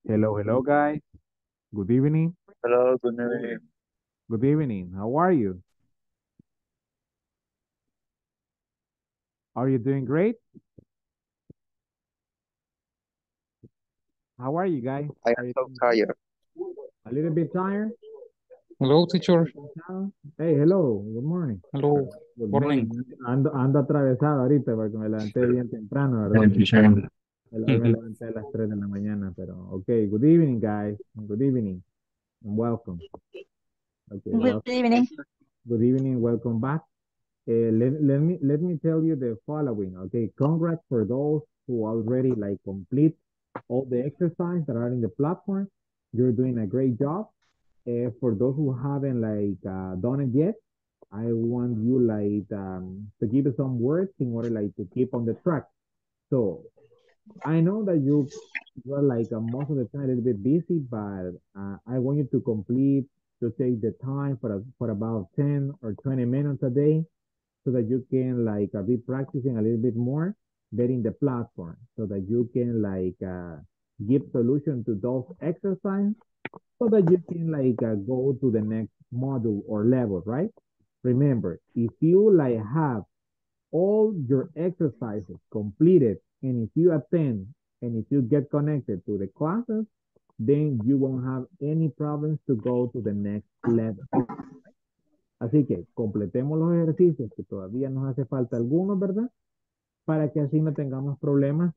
Hello, hello, guys. Good evening. Hello, good evening. Good evening. How are you? Are you doing great? How are you guys? I am Are you so doing good? tired. A little bit tired? Hello, ¿Un teacher. poco cansado? Hey, hello. Good morning. Hello, Good morning. morning. Ando atravesado ahorita porque me levanté bien temprano, ¿verdad? Hello, teacher. Hoy me levanté a las 3 de la mañana, pero okay. Good evening, guys. Good evening and welcome. Okay, Good welcome. evening. Good evening. Welcome back. Let me tell you the following. Okay, congrats for those who already like complete all the exercise that are in the platform. You're doing a great job. For those who haven't like done it yet, I want you like to give us some words in order like to keep on the track. So I know that you are like most of the time a little bit busy, but I want you to complete to take the time for about 10 or 20 minutes a day so that you can like be practicing a little bit more getting the platform so that you can like give solution to those exercises so that you can like go to the next module or level, right? Remember, if you like have all your exercises completed and if you attend and if you get connected to the classes, then you won't have any problems to go to the next level. Así que completemos los ejercicios que todavía nos hace falta algunos, ¿verdad? Para que así no tengamos problemas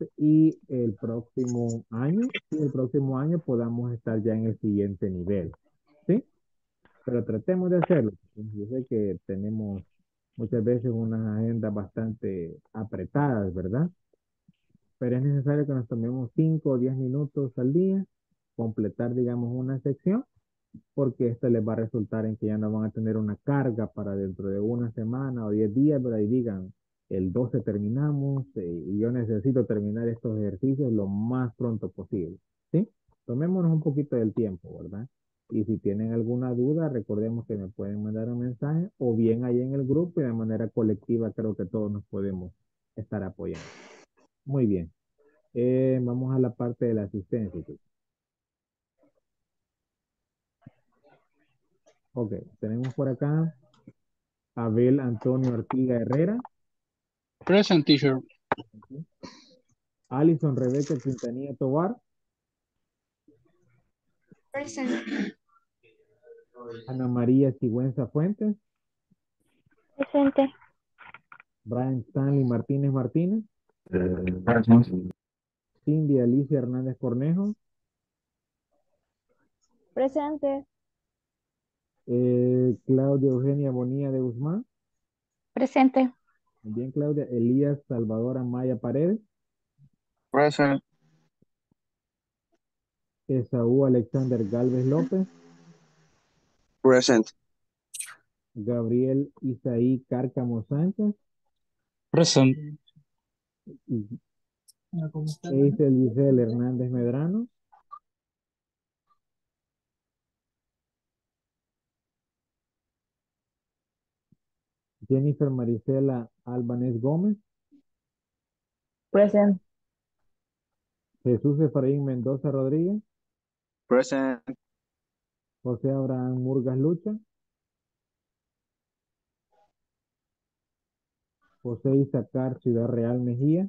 y el próximo año podamos estar ya en el siguiente nivel, ¿sí? Pero tratemos de hacerlo. Yo sé que tenemos muchas veces unas agendas bastante apretadas, ¿verdad? Pero es necesario que nos tomemos 5 o 10 minutos al día, completar, digamos, una sección porque esto les va a resultar en que ya no van a tener una carga para dentro de una semana o 10 días, ¿verdad? Y digan, el 12 terminamos y yo necesito terminar estos ejercicios lo más pronto posible, ¿sí? Tomémonos un poquito del tiempo, ¿verdad? Y si tienen alguna duda, recordemos que me pueden mandar un mensaje o bien ahí en el grupo y de manera colectiva creo que todos nos podemos estar apoyando. Muy bien. Vamos a la parte de la asistencia. Ok, tenemos por acá Abel Antonio Artiga Herrera, Present, teacher. Alison Rebeca Quintanilla Tobar, Present. Ana María Sigüenza Fuentes, Presente. Brian Stanley Martínez Martínez, Present. Cindy Alicia Hernández Cornejo, Presente. Claudia Eugenia Bonilla de Guzmán, Presente. bien Claudia, Elías Salvador Amaya Paredes, Present. Esaú Alexander Galvez López, Present. Gabriel Isaí Cárcamo Sánchez, Present. Eisel Giselle Hernández Medrano, Jennifer Marisela Albanés Gómez, Present. Jesús Efraín Mendoza Rodríguez, Present. José Abraham Murgas Lucha, José Isacar Ciudad Real Mejía,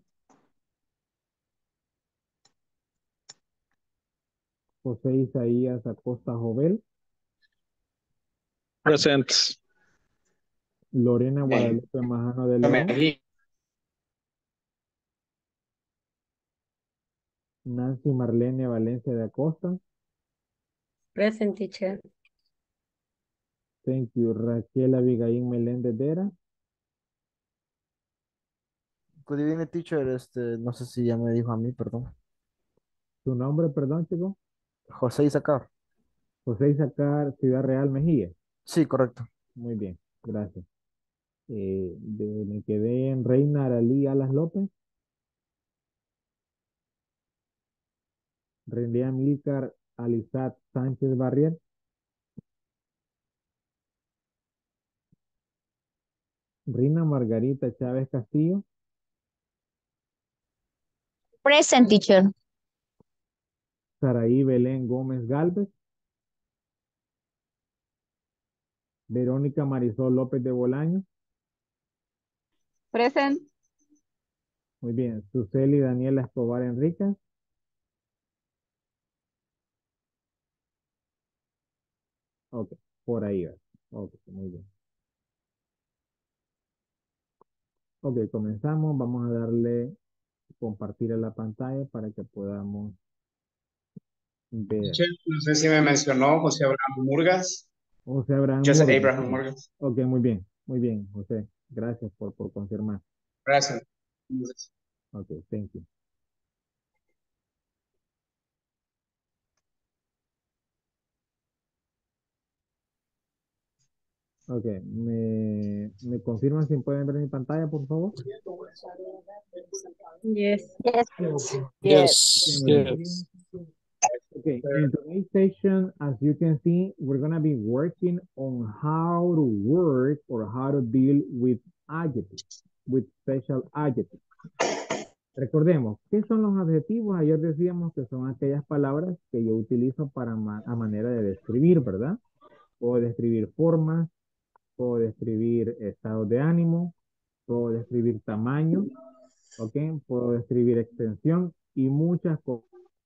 José Isaías Acosta Jovel, Present. Lorena Guadalupe Majano de León, Nancy Marlene Valencia de Acosta, Present, teacher. thank you, Raquel Abigail Meléndez Vera, Good evening, teacher. No sé si ya me dijo a mí, perdón. su nombre, perdón, chico, José Isacar. José Isacar Ciudad Real Mejía, Sí, correcto. muy bien, gracias. Me quedé en Reina Aralí Alas López, René Amílcar Alizat Sánchez Barrier, Rina Margarita Chávez Castillo, Present, teacher. Saraí Belén Gómez Galvez. Verónica Marisol López de Bolaños. Present. Muy bien. Suseli Daniela Escobar Enríquez. Ok, por ahí va. Ok, muy bien. Ok, comenzamos. Vamos a darle compartir a la pantalla para que podamos ver. Che, no sé si me mencionó José Abraham Murgas. José Abraham José Murgas. Abraham Sí. Murgas. Ok, muy bien, José. Gracias por confirmar. Gracias. Ok, thank you. Ok, ¿me confirman si pueden ver mi pantalla, por favor? Yes. Yes. Okay, muy bien. Yes. Okay, in today's session, as you can see, we're going to be working on how to work or how to deal with adjectives, with special adjectives. Recordemos, ¿qué son los adjetivos? Ayer decíamos que son aquellas palabras que yo utilizo para a manera de describir, ¿verdad? Puedo describir formas, puedo describir estados de ánimo, puedo describir tamaño, ¿ok? Puedo describir extensión y muchas cosas.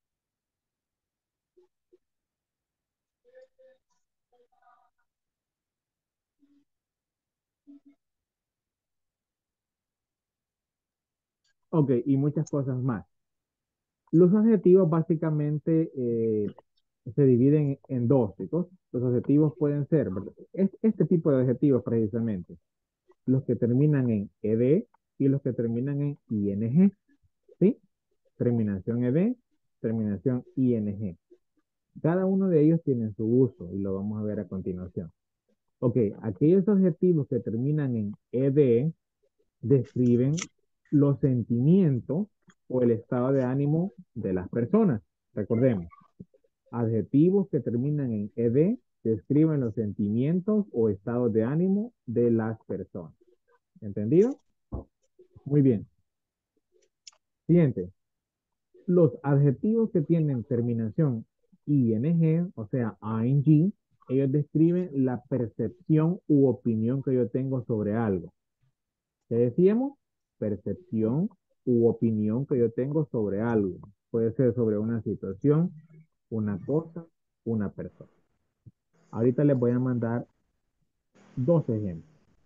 Ok, y muchas cosas más. Los adjetivos básicamente se dividen en dos, chicos. Los adjetivos pueden ser, ¿verdad? Este tipo de adjetivos precisamente, los que terminan en ed y los que terminan en ing, ¿sí? Terminación ed, terminación ing. Cada uno de ellos tiene su uso y lo vamos a ver a continuación. Ok, aquellos adjetivos que terminan en ed describen los sentimientos o el estado de ánimo de las personas. Recordemos, adjetivos que terminan en ed describen los sentimientos o estados de ánimo de las personas. ¿Entendido? Muy bien. Siguiente. Los adjetivos que tienen terminación ing, o sea, ing, ellos describen la percepción u opinión que yo tengo sobre algo. ¿Qué decíamos? Percepción u opinión que yo tengo sobre algo. Puede ser sobre una situación, una cosa, una persona. Ahorita les voy a mandar dos ejemplos.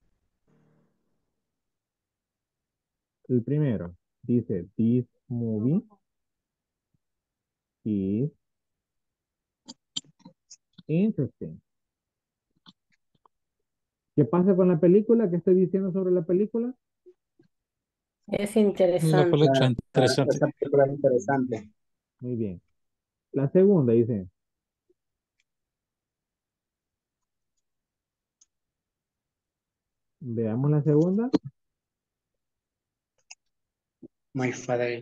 El primero dice, this movie is interesting. ¿Qué pasa con la película? ¿Qué estoy diciendo sobre la película? Es Una interesante. película interesante. Esa película es interesante. Muy bien. La segunda dice, veamos la segunda. My father.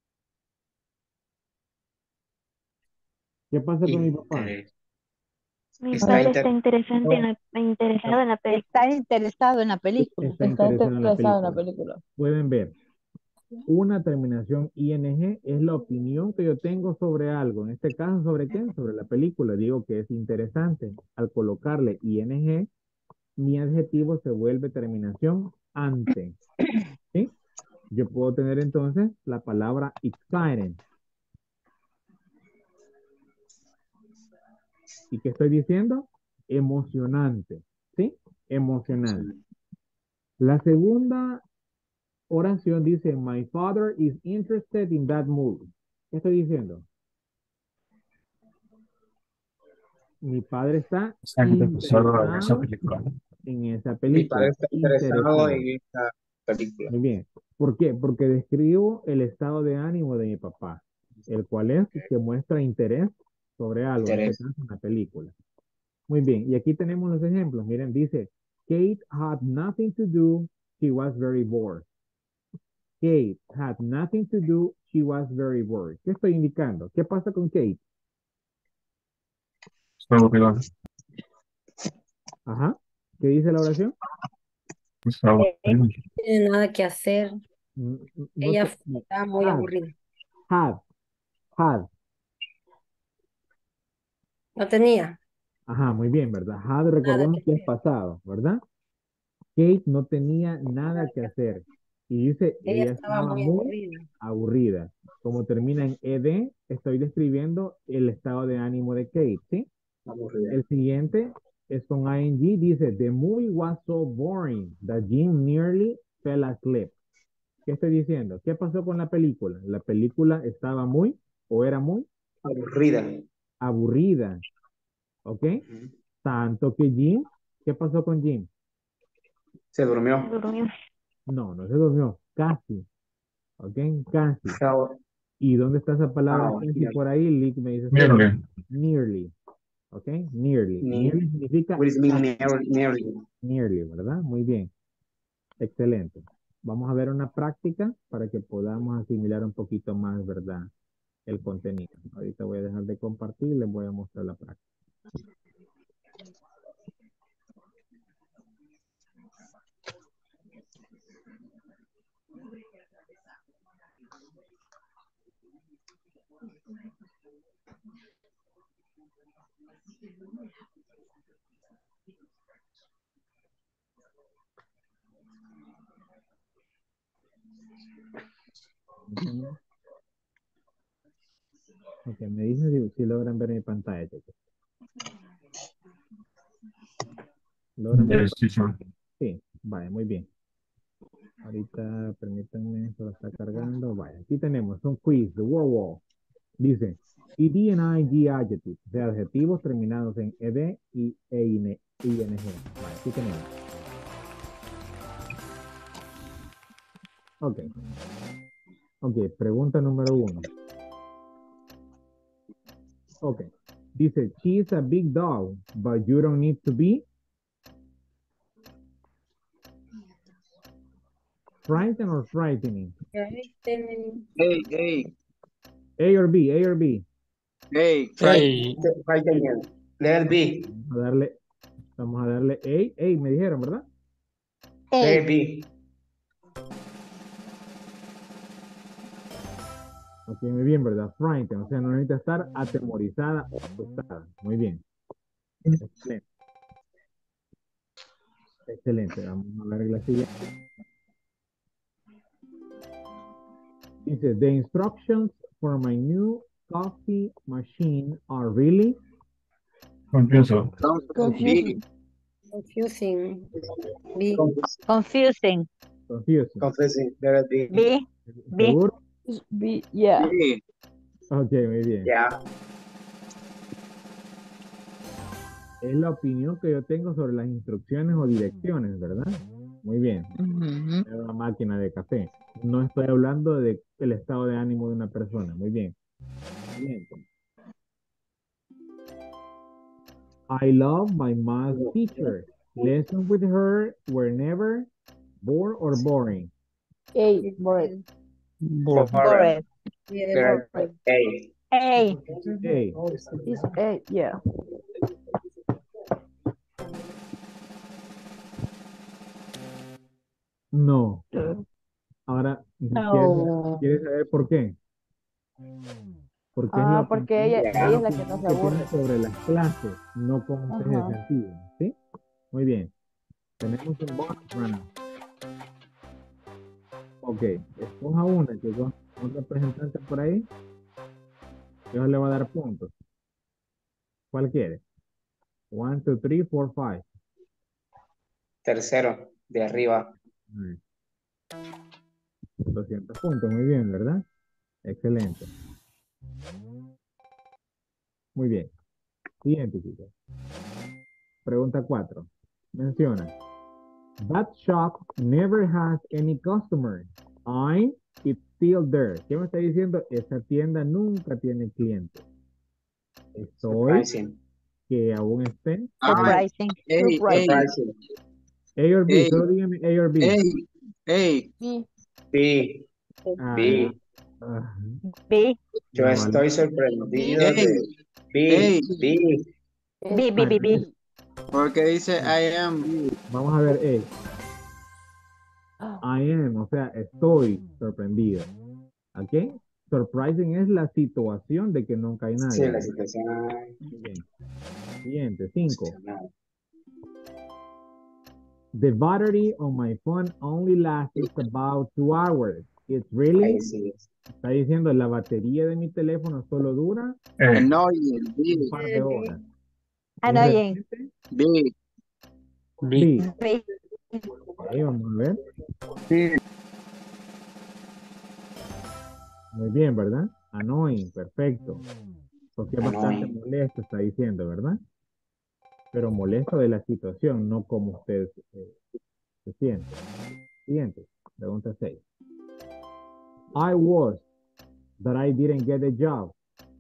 ¿Qué pasa con mi papá? Inter- Mi Está padre inter- está interesado en la película. Está interesado en la película. Está Está interesado en la interesado en la película. película. Pueden ver, una terminación ing es la opinión que yo tengo sobre algo. En este caso, ¿sobre qué? Sobre la película. Digo que es interesante. Al colocarle ing, mi adjetivo se vuelve terminación ante. ¿Sí? Yo puedo tener entonces la palabra exciting. ¿Y qué estoy diciendo? Emocionante. ¿Sí? Emocionante. La segunda oración dice, my father is interested in that movie. ¿Qué estoy diciendo? Mi padre está Está interesado en esa interesado película. en esa Mi padre película. está interesado Interesado. en esta película. Muy bien. ¿Por qué? Porque describo el estado de ánimo de mi papá, el cual es que muestra interés sobre algo, en este Interés. caso una película. Muy bien. Y aquí tenemos los ejemplos. Miren, dice, Kate had nothing to do, she was very bored. Kate had nothing to do, she was very bored. ¿Qué estoy indicando? ¿Qué pasa con Kate? Está aburrido. Ajá. ¿Qué dice la oración? Está aburrido. No tiene nada que hacer. No Ella no, está muy had, aburrida. had, had. No tenía Ajá, muy bien, ¿verdad? Had, nada recordemos que que es hacer. pasado, ¿verdad? Kate no tenía nada que hacer. Y dice, Ella ella estaba estaba muy muy aburrida. aburrida. Como termina en ed, estoy describiendo el estado de ánimo de Kate, ¿sí? Aburrida. El siguiente es con ing, dice, the movie was so boring that Jim nearly fell asleep. ¿Qué estoy diciendo? ¿Qué pasó con la película? La película estaba muy, o era muy, Aburrida. aburrida, ¿ok? Ujú. Tanto que Jim, ¿qué pasó con Jim? Se Se durmió. durmió. No, no se durmió, casi, ¿ok? Casi. Fell ¿Y dónde está esa palabra out. casi por ahí? Lick me dice César. Nearly. Nearly, ¿ok? Nearly. Ne- Nearly significa What does it mean casi, nearly? nearly, ¿verdad? Muy bien, excelente. Vamos a ver una práctica para que podamos asimilar un poquito más, ¿verdad? El contenido. Ahorita voy a dejar de compartir y les voy a mostrar la práctica. Permítanme. Ok, me dicen si logran ver mi pantalla, chicos. ¿Logran ver? Yes, teacher. Sí, vaya, muy bien. Ahorita, permítanme, solo está cargando. Vaya, aquí tenemos un quiz de WoW. Dice, ed and ing adjectives, o sea, adjetivos terminados en ed y ing. Vaya, aquí tenemos. Ok, ok, pregunta número 1. Ok, dice, she's a big dog, but you don't need to be frightened or frightening. Frightening. Hey, hey, A or B, A or B. hey, Hey, Frightening. Let it be. Vamos a darle A, me dijeron, ¿verdad? Let it be. Ok, muy bien, ¿verdad? Frightened, o sea, no necesita estar atemorizada o asustada. Muy bien. Excelente. Excelente. Vamos a ver la siguiente. Dice, the instructions for my new coffee machine are really confused. confusing. Confusing. B. Confusing. confusing. Confessing. Let it be. B. B. ¿Seguro? Yeah. Sí, Ok, muy bien. Yeah. Es la opinión que yo tengo sobre las instrucciones o direcciones, ¿verdad? Muy bien. Ujú. Es una máquina de café. No estoy hablando del estado de ánimo de una persona. Muy bien. Siguiente. I love my math teacher. Lessons with her were never bored or boring. A. Bored. Boring. Yeah, Let it boring. be. A. Hey, Is A. Yeah. no. Ahora, No. ¿quieres saber por qué? Porque es la Porque opinión, ella es la que no se que tiene aburre. sobre las clases, no con ustedes de Ajá. sentido. ¿Sí? Muy bien. Tenemos un bonus round. Ok, escoja una, chicos. Un representante por ahí. Yo le voy a dar puntos. ¿Cuál quiere? 1, 2, 3, 4, 5. Tercero. De arriba. 200 puntos, muy bien, ¿verdad? Excelente. Muy bien. Siguiente, chicos. Pregunta 4. Menciona. That shop never has any customer. It's still there. ¿Qué me está diciendo? Esa tienda nunca tiene clientes. Estoy Surprising. que aún esté. Surprising. hey, hey, Surprising. A or B, hey, solo dígame A or B. hey, hey. B. B. Ah, B. ah, B. Yo no, estoy sorprendido Hey, de B. hey, B. B. B. B. B. porque dice I am. Vamos a ver I am, o sea, estoy sorprendido. ¿Ok? Surprising es la situación de que nunca hay nadie. Sí, la ¿verdad? situación. Bien. Siguiente, 5. Excepcional. The battery on my phone only lasts about 2 hours. It's really, Ahí sí. está diciendo, la batería de mi teléfono solo dura Annoying. un B. par de horas. Annoying. B. B. B. Ok, vamos a ver. Muy bien, ¿verdad? Annoying, perfecto. Porque es bastante Annoying. molesto, está diciendo, ¿verdad? Pero molesto de la situación, no como usted se siente. Siguiente, pregunta 6. I was, but I didn't get a job.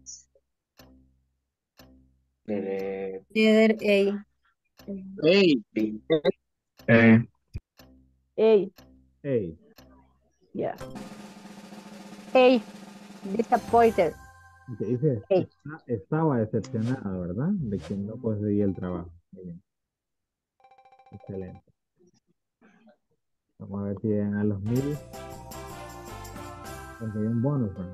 Letter A. A. B. A. A. A. Yeah. A. Disappointed. Que dice, A. estaba decepcionado, ¿verdad? De que no conseguía el trabajo. Muy bien. Excelente. Vamos a ver si llegan a los 1000. Conseguí un bonus, ¿no?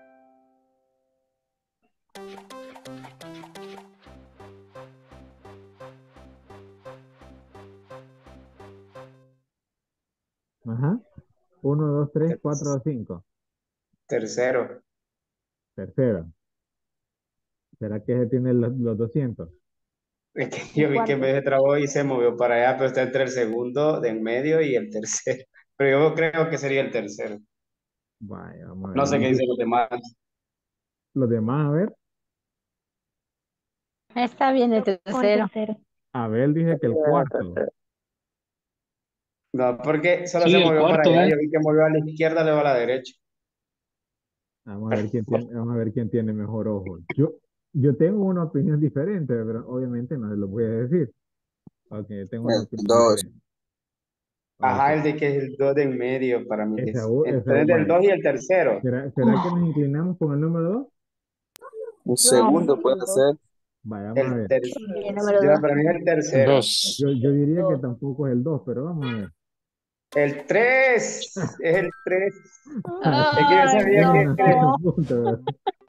Ajá. 1, 2, 3, 4, 5. Tercero. Tercero. ¿Será que ese tiene los 200? Es que yo vi que en vez de trabó y se movió para allá, pero está entre el segundo de en medio y el tercero. Pero yo creo que sería el tercero. Vaya, vamos a ver. No sé qué dicen los demás. Los demás, a ver. Está bien el tercero. Abel dice que el cuarto. No, porque solo Sí, se el movió para cuarto, allá. ¿eh? Yo vi que movió a la izquierda, luego a la derecha. Vamos a ver quién tiene mejor ojo. Yo tengo una opinión diferente, pero obviamente no se lo voy a decir. Ok, yo tengo una opinión diferente. Ok. Ajá, el de que es el 2 de en medio para mí. Entonces del Vaya. 2 y el tercero. ¿Será que nos inclinamos con el número 2? Un Yo, segundo puede ser. Vaya, vamos a El ver. tercero. sí, el número 2. Para mí es el tercero. Dos. Yo diría que Dos. tampoco es el 2, pero vamos a ver. El 3. Es el 3. Es que yo Ay, sabía Tengo que una no. punto, ¿verdad?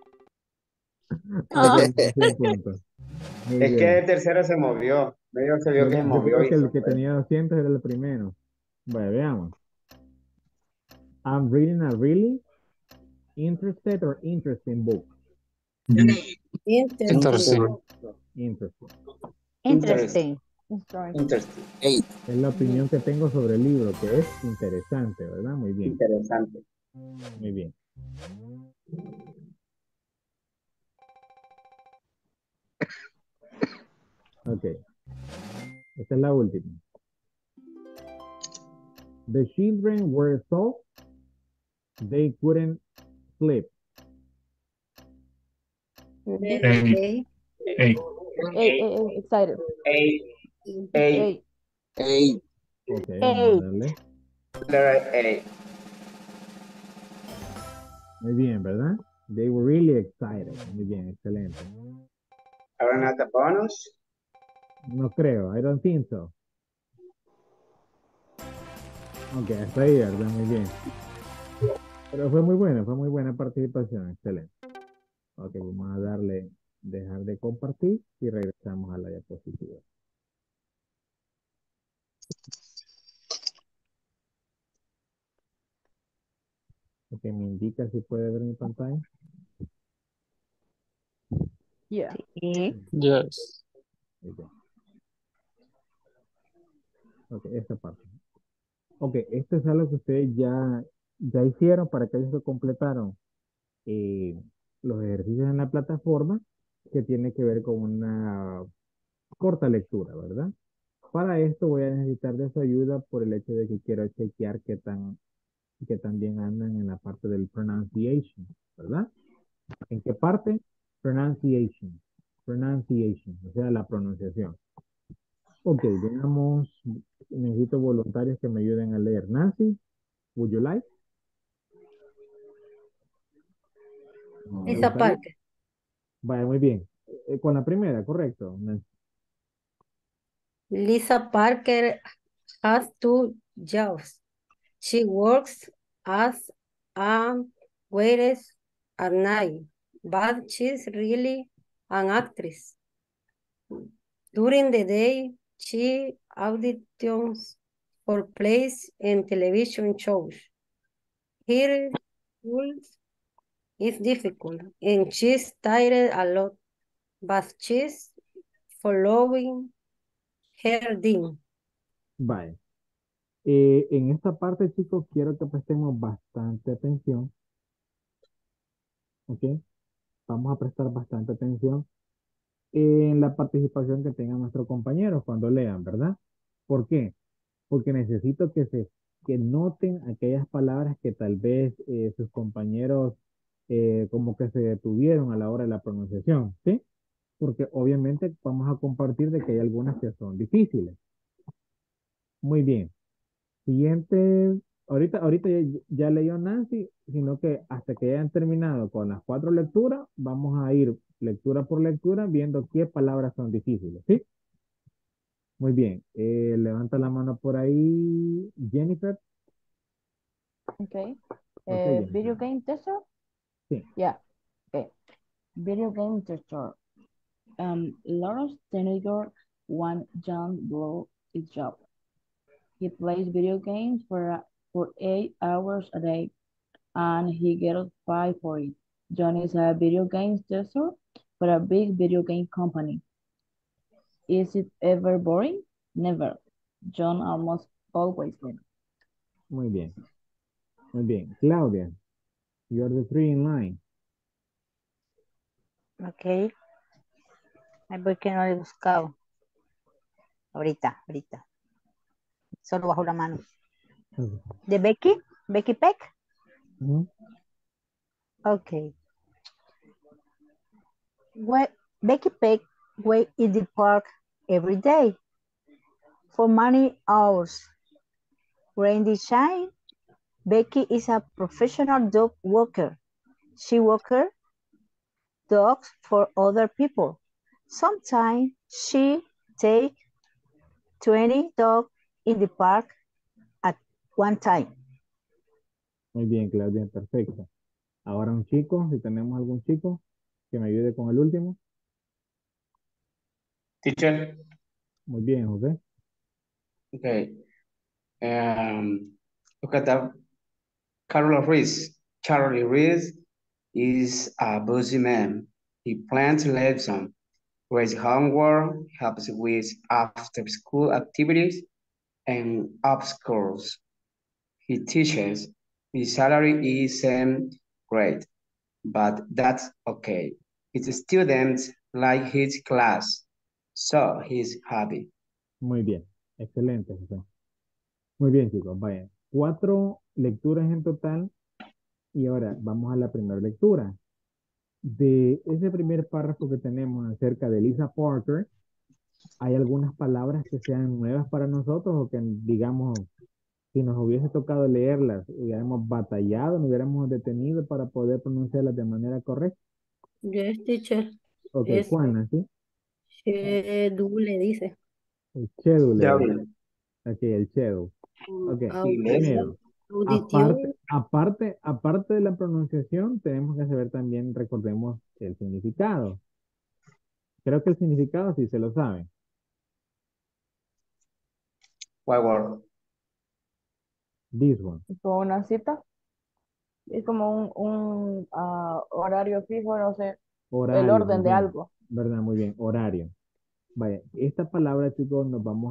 Ah, Ok, 100 puntos. Muy es que bien. el tercero se movió. Medio se vio que se Yo movió creo y que se el que fue. tenía 200 era el primero. Vaya, veamos. I'm reading a really interested or interesting book. Interesting. Interesting. interesting. Interesting. Es la opinión que tengo sobre el libro, que es interesante, ¿verdad? Muy bien, Interesante. muy bien. Ok, esta es la última. The children were so they couldn't sleep. Letter A. A. Excited. A. A. A. Ok, vamos a darle. Letter A. Muy bien, ¿verdad? They were really excited. Muy bien, excelente. Ahora nada bonus. No creo, I don't think so. Ok, hasta ahí, ¿verdad? Muy bien. Pero fue muy buena participación, excelente. Ok, vamos a darle, dejar de compartir y regresamos a la diapositiva. Ok, me indica si puede ver mi pantalla. Yeah. Yes. Muy bien. Ok, esta parte. Ok, esto es algo que ustedes ya hicieron para que ellos lo completaron. Los ejercicios en la plataforma que tiene que ver con una corta lectura, ¿verdad? Para esto voy a necesitar de su ayuda por el hecho de que quiero chequear que también andan en la parte del pronunciation, ¿verdad? ¿En qué parte? Pronunciation. Pronunciation, o sea, la pronunciación. Ok, veamos. Necesito voluntarios que me ayuden a leer. Nancy, would you like? Lisa Voluntario. Parker. Vaya, muy bien. Con la primera, correcto. Nancy. Lisa Parker has two jobs. She works as a waitress at night, but she's really an actress. During the day, she auditions for plays and television shows. Her school is difficult and she's tired a lot, but she's following her dream. Vale. En esta parte, chicos, quiero que prestemos bastante atención. ¿Ok? Vamos a prestar bastante atención en la participación que tengan nuestros compañeros cuando lean, ¿verdad? ¿Por qué? Porque necesito que noten aquellas palabras que tal vez sus compañeros como que se detuvieron a la hora de la pronunciación, ¿sí? Porque obviamente vamos a compartir de que hay algunas que son difíciles. Muy bien. Siguiente, ahorita ya leyó Nancy, sino que hasta que hayan terminado con las 4 lecturas, vamos a ir lectura por lectura viendo qué palabras son difíciles, ¿sí? Muy bien. Levanta la mano por ahí, Jennifer. Okay. Ok, Video Jennifer. game tester? Sí. Yeah. Okay. Video game tester. Lawrence Teniger one John Blow his job. He plays video games for 8 hours a day, and he gets paid for it. John is a video game tester for a big video game company. Is it ever boring? Never. John almost always wins. Muy bien. Muy bien. Claudia, you're the 3 in line. Ok. Ahí voy que no lo he buscado. Ahorita. Solo bajo la mano. ¿De Becky? ¿Becky Peck? Ujú. Okay. Becky Peck wait in the park every day for many hours. Randy Shine. Becky is a professional dog walker. She walks dogs for other people. Sometimes she takes 20 dogs in the park at one time. Muy bien, Claudia, perfecto. Ahora un chico, si tenemos algún chico que me ayude con el último. Teacher. Muy bien, José. Okay. Look at that. Carol Reese. Charlie Reese is a busy man. He plans lessons, grades homework, helps with after-school activities, and upschools. He teaches. His salary isn't great, but that's okay. His students like his class, so he's happy. Muy bien, excelente, José. Muy bien, chicos, vayan. 4 lecturas en total y ahora vamos a la primera lectura. De ese primer párrafo que tenemos acerca de Lisa Parker, ¿hay algunas palabras que sean nuevas para nosotros o que, digamos, si nos hubiese tocado leerlas, hubiéramos batallado, nos hubiéramos detenido para poder pronunciarlas de manera correcta? Yes, teacher. Ok, Es ¿cuáles, sí? schedule, dice. El schedule. Ya, Ok, el schedule. Ok, primero, Audición. aparte de la pronunciación, tenemos que saber también, recordemos, el significado. Creo que el significado sí se lo saben. What word? This one. Con una cita. Es como un horario fijo, no sé, el Horario. orden muy de bien, algo. ¿verdad? Muy bien, horario. Vaya, esta palabra, chicos,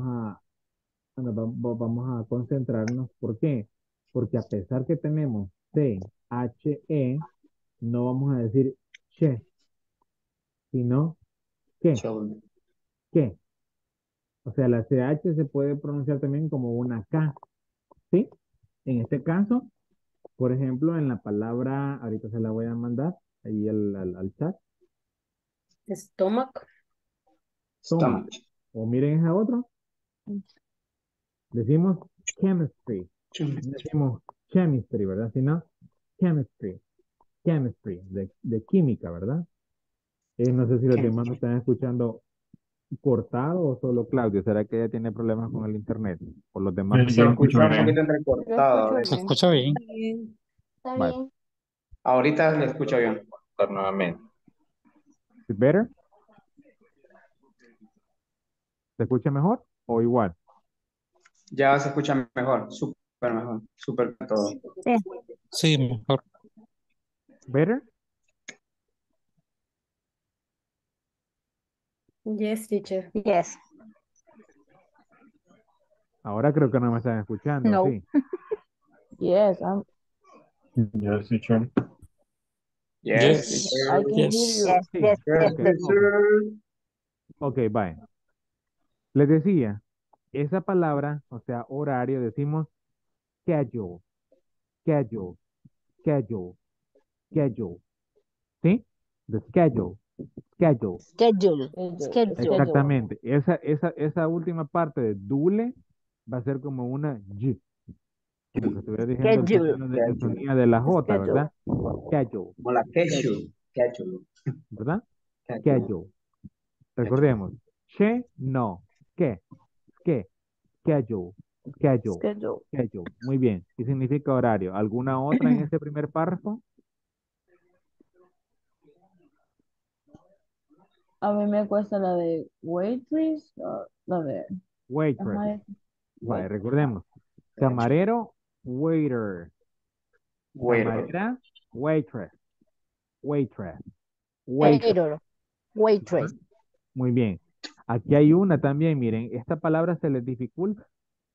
vamos a concentrarnos. ¿Por qué? Porque a pesar que tenemos C-H-E, no vamos a decir che, sino que, Show. que. O sea, la CH se puede pronunciar también como una K, ¿sí? En este caso, por ejemplo, en la palabra, ahorita se la voy a mandar ahí al chat, Stomach. stomach. O miren esa otra, decimos chemistry, no decimos chemistry, ¿verdad? Sino chemistry, de química, ¿verdad? No sé si los demás me están escuchando cortado o solo Claudio. ¿Será que ella tiene problemas con el internet? O los demás. Yo lo escucho Escucha un bien. poquito Yo entrecortado. escucho Se bien. escucha bien. Bien. Está Vale. bien. Ahorita le escucho bien. Nuevamente. Is it better? ¿Se escucha mejor o igual? Ya se escucha mejor, súper todo. Sí. Sí, mejor. Better? Yes, teacher. Yes. Ahora creo que no me están escuchando, No. sí. Yes, Yes, teacher. Yes, Yes. teacher. I can hear Yes. you. Yes, Sí, yes, Yes, yes. ok, teacher. ok, bye. Les decía, esa palabra, o sea, horario, decimos schedule, schedule, schedule, schedule, ¿sí? The schedule, schedule. Schedule. Schedule. Schedule. Exactamente. Esa última parte de dule va a ser como una Y, como que estuviera diciendo Schedule. el sonido de la J, Schedule. ¿verdad? Schedule, Como la ketchup. Ketchup. ¿verdad? Ketchup. Schedule. Recordemos. Che, no. ¿Qué? ¿Qué? Schedule, schedule, Schedule. schedule. Muy bien. ¿Qué significa horario? ¿Alguna otra en ese primer párrafo? A mí me cuesta la de waitress, la de Waitress. ajá, Vale, wait. recordemos. Camarero, waiter. Waiter. Camarera, waitress. Waitress. Waitress. Waiter. Waitress. Muy bien. Aquí hay una también, miren, esta palabra se les dificulta.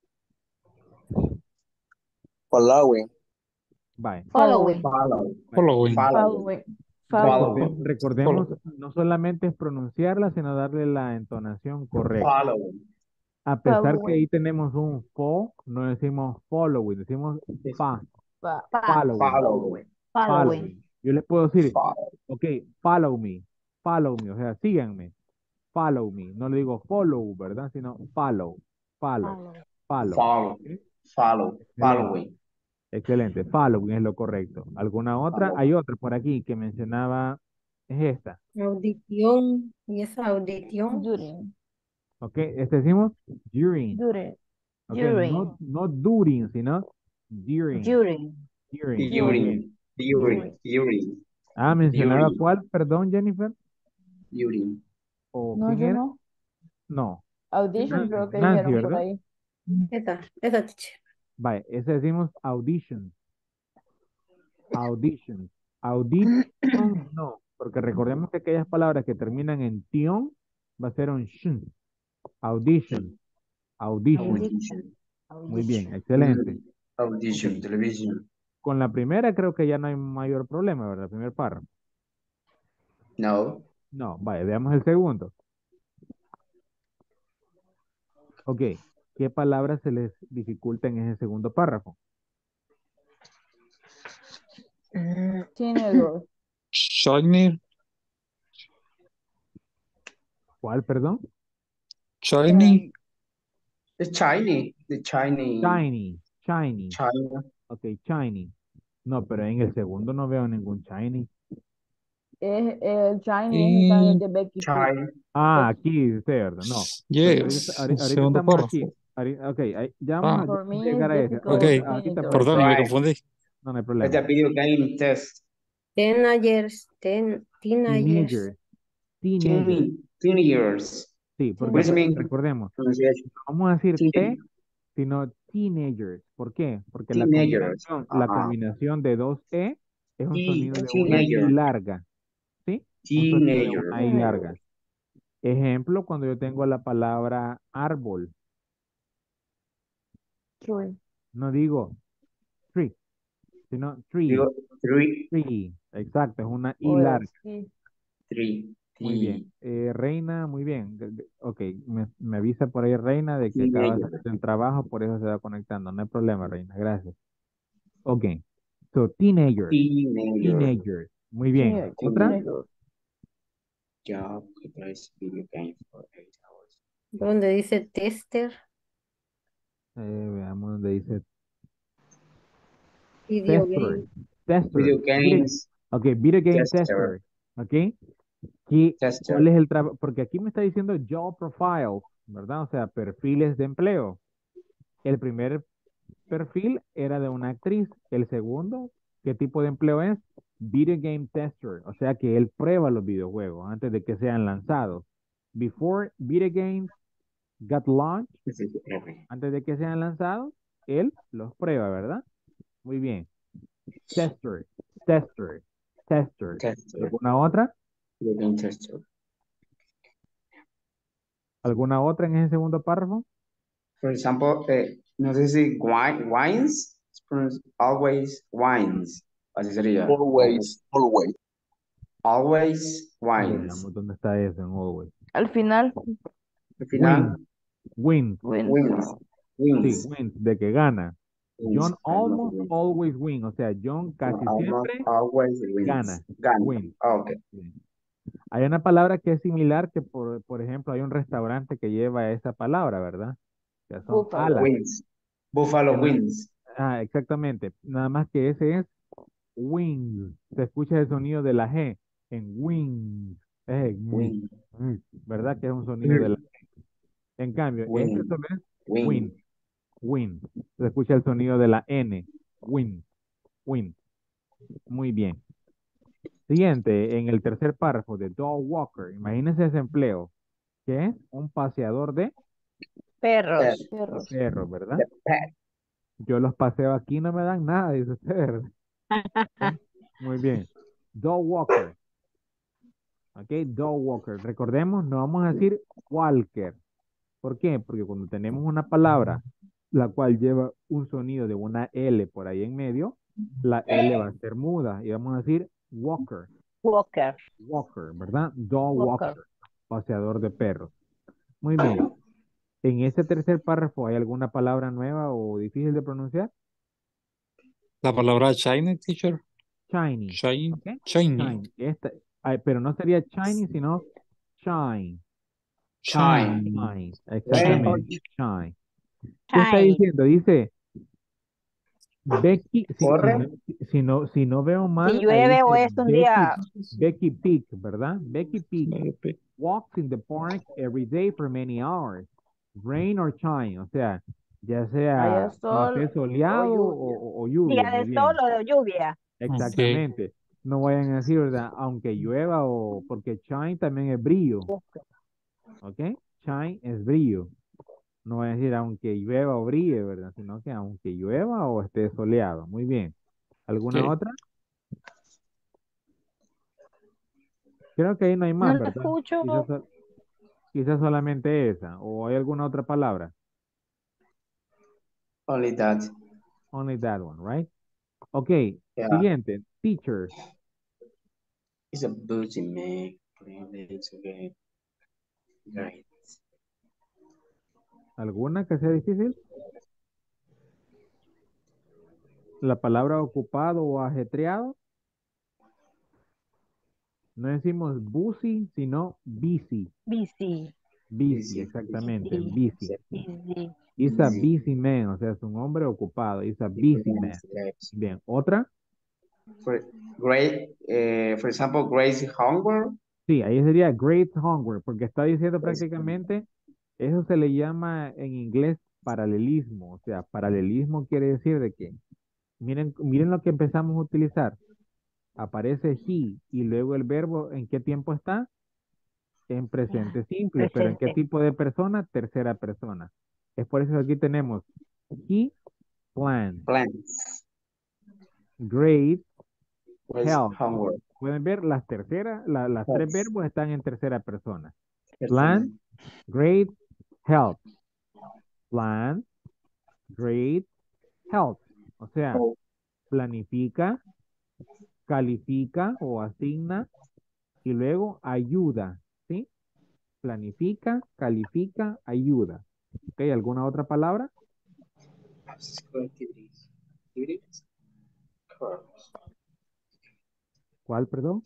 Following. Bye. Following. Follow. Following. Follow. Following. Recordemos, no solamente es pronunciarla, sino darle la entonación correcta. Follow. A pesar que Following. ahí tenemos un fo, no decimos following, decimos fa, Pa- following, Follow. Following. Yo les puedo decir, Follow. ok, follow me, o sea, síganme, follow me. No le digo follow, ¿verdad? Sino follow, follow, follow. Follow. ¿Ok? Follow. Excelente, Following. excelente, following es lo correcto. ¿Alguna otra? Follow. Hay otra por aquí que mencionaba, es esta. Audición. Y esa audición. During. Ok, decimos during. During. Ok, During. no during, sino during. During. During. Muy bien. During. During. Mencionaba During. cuál, perdón, Jennifer. During. ¿O No, quién yo era? no. No, Audition creo que Nancy, dijeron por ¿verdad? ahí. Esa, teacher. Vale, ese decimos audition. Audition. Audition, no, porque recordemos que aquellas palabras que terminan en tion va a ser un shun. Audition. Audition. Audition. Muy bien, excelente. Audition. Ok. Television. Con la primera creo que ya no hay mayor problema, ¿verdad? Primer párrafo. No. No, vale, veamos el segundo. Ok, ¿qué palabras se les dificulta en ese segundo párrafo? Teenager. Shiny. ¿Cuál, perdón? Shiny. The Chinese. The Chinese. Shiny, shiny. China. Ok, shiny. No, pero en el segundo no veo ningún shiny. Es el Chinese Y también de Becky P. China. Aquí dice, ¿verdad? No. yes. Ahorita Segundo estamos párrafo. aquí. Ok, ya vamos Ah, a For me, llegar it's a ese. ok. difficult. Ahorita Teenager. pues, Perdón, me Right. confundí. no hay It's problema. a video game test. Teenagers. Teenager. Teenager. Teenagers. Sí, porque What does it mean? recordemos, Pronunciation. no vamos a decir Teen- T, sino teenagers. ¿Por qué? Porque Teenagers. la combinación de dos E es un sonido de una I Teenager. larga. ¿Sí? Un sonido de Teenager. una I larga. Ejemplo, cuando yo tengo la palabra árbol, True. no digo tree, sino tree. Digo, three. Tree. Exacto, es una I O larga. sí. Three. Muy bien. Reina, muy bien. Ok, me avisa por ahí, Reina, de que acaba de Teenager. hacer el trabajo, por eso se va conectando. No hay problema, Reina. Gracias. Ok. So, teenagers. Teenager. Teenagers. Muy bien. ¿Otra? Teenager. Job que plays video games for 8 hours. Donde dice tester. Veamos donde dice Video tester. game. Tester. Video games. Ok, video game Tester. tester. Ok. Tester. ¿Cuál es el trabajo? Porque aquí me está diciendo job profile, ¿verdad? O sea, perfiles de empleo. El primer perfil era de una actriz. El segundo, ¿qué tipo de empleo es? Video game tester, o sea que él prueba los videojuegos antes de que sean lanzados. Before video games got launched, antes de que sean lanzados, él los prueba, ¿verdad? Muy bien. Tester, tester, tester. Tester. ¿Alguna otra? Video game tester. ¿Alguna otra en ese segundo párrafo? For example, no sé si wines, it's pronounced always wines. Así sería. Always, always. Always wines. Veamos dónde está eso en always. Al final, Al final, Win. wins. wins. Wins. Sí, wins, de que gana. Wins. John almost always win, o sea, John casi Almost siempre always wins. gana. Gana. Win. Ok. Hay una palabra que es similar que, por ejemplo, hay un restaurante que lleva esa palabra, ¿verdad? O sea, son Buffalo. alas. Wins. Buffalo Pero- wins. Ah, exactamente. Nada más que ese es wings. Se escucha el sonido de la G en wings. Win. ¿Verdad? Que es un sonido de la G. En cambio, Win. este solo es Win. win. Win. Se escucha el sonido de la N. Win. Win. Muy bien. Siguiente, en el tercer párrafo de dog walker. Imagínense ese empleo, que es un paseador de Perros. Perros. perros, ¿verdad? The pet. Yo los paseo aquí, no me dan nada, dice usted, ¿verdad? Muy bien. Dog walker. Ok, dog walker. Recordemos, no vamos a decir walker. ¿Por qué? Porque cuando tenemos una palabra la cual lleva un sonido de una L por ahí en medio, la L va a ser muda y vamos a decir walker, Walker. walker, ¿verdad? Dog walker, Walker. paseador de perros. Muy bien. En ese tercer párrafo, ¿hay alguna palabra nueva o difícil de pronunciar? La palabra shiny, teacher. Shiny. Shiny. ¿Ok? Shiny. Shiny. Pero no sería shiny, sino shine. Shine. Shine. Exactamente. Shine. ¿Qué está Shiny. diciendo? Dice Becky, Corre. si no veo mal, Si ahí llueve o dice es un día. Becky Pig, ¿verdad? Becky Pig walks in the park every day for many hours, rain or shine, o sea, ya sea Haya que sol esté soleado lluvia. o lluvia, Día muy de bien, sol o de lluvia. exactamente. No vayan a decir, ¿verdad? Aunque llueva o porque shine también es brillo, ¿ok? Shine es brillo. No vayan a decir aunque llueva o brille, ¿verdad? Sino que aunque llueva o esté soleado. Muy bien. ¿Alguna Ok. otra? Creo que ahí no hay No más, lo ¿verdad? escucho. Quizás solamente esa. ¿O hay alguna otra palabra? Only that. Only that one, right? Ok. Yeah. Siguiente. Teacher. It's a booty man. It's okay. Great. ¿Alguna que sea difícil? La palabra ocupado o ajetreado. No decimos busy, sino busy. Busy. Busy, Busy. exactamente. Busy. Busy. Busy. It's a Busy. busy man, o sea, es un hombre ocupado. It's a busy man. Bien, ¿otra? For example, Grace Hunger. Sí, ahí sería great hunger, porque está diciendo prácticamente, eso se le llama en inglés paralelismo, o sea, paralelismo quiere decir de que, miren lo que empezamos a utilizar, aparece he y luego el verbo, ¿en qué tiempo está? En presente simple, pero ¿en qué Presente. tipo de persona? Tercera persona. Es por eso que aquí tenemos he planned, Plants. great Grace help. Hunger. Pueden ver las tres verbos están en tercera persona. Yes. Plan, great, help. Plan, great, help. O sea, planifica, califica o asigna y luego ayuda, ¿sí? Planifica, califica, ayuda. ¿Ok? ¿Alguna otra palabra? Activities. Activities. Curves. ¿Cuál, perdón?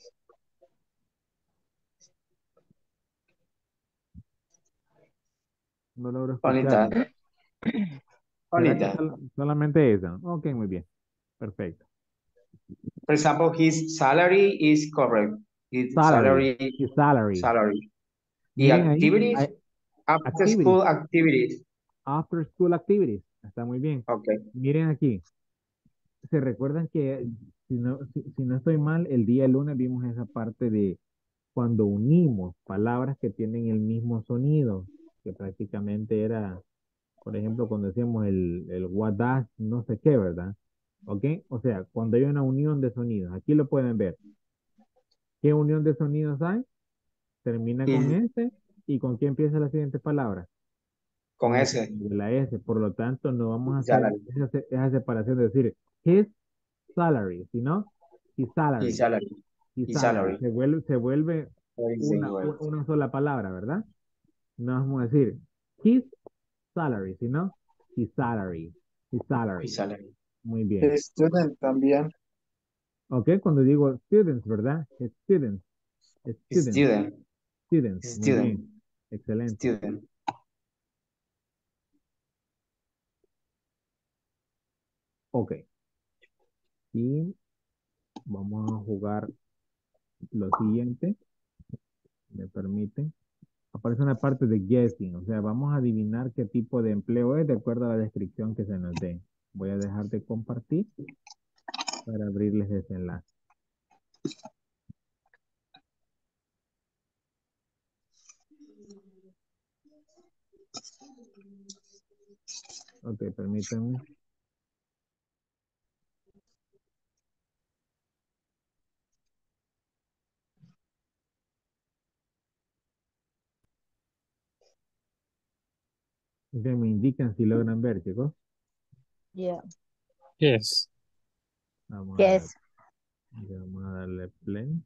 No logro Only escuchar. that. Only ¿Será que that. solamente esa? Ok, muy bien. Perfecto. For example, his salary is correct. His Salary. salary. His salary. Salary. The Miren ahí, activities. After activities. school activities. After school activities. Está muy bien. Okay. Miren aquí. ¿Se recuerdan que si no estoy mal, el día lunes vimos esa parte de cuando unimos palabras que tienen el mismo sonido, que prácticamente era, por ejemplo, cuando decíamos el what does, no sé qué, ¿verdad? ¿Ok? O sea, cuando hay una unión de sonidos, aquí lo pueden ver. ¿Qué unión de sonidos hay? Termina con Y S y ¿con qué empieza la siguiente palabra? con Con el ese. sonido de la S. Por lo tanto, no vamos a hacer Salary. esa separación de decir his salary, sino his His salary. salary. His His salary. salary. Se vuelve una sola palabra, ¿verdad? No vamos a decir his salary, sino his salary. His His salary. salary. Muy bien. Student también. Ok, cuando digo students, ¿verdad? Students. His Students. student. Students. His Muy student. bien. Excelente. Student. Ok. Y vamos a jugar lo siguiente. ¿Me permite? Aparece una parte de guessing, o sea, vamos a adivinar qué tipo de empleo es de acuerdo a la descripción que se nos dé. Voy a dejar de compartir para abrirles ese enlace. Ok, permítanme. Que me indican si logran ver, chicos. Yeah. Yes. Vamos a Yes. vamos a darle play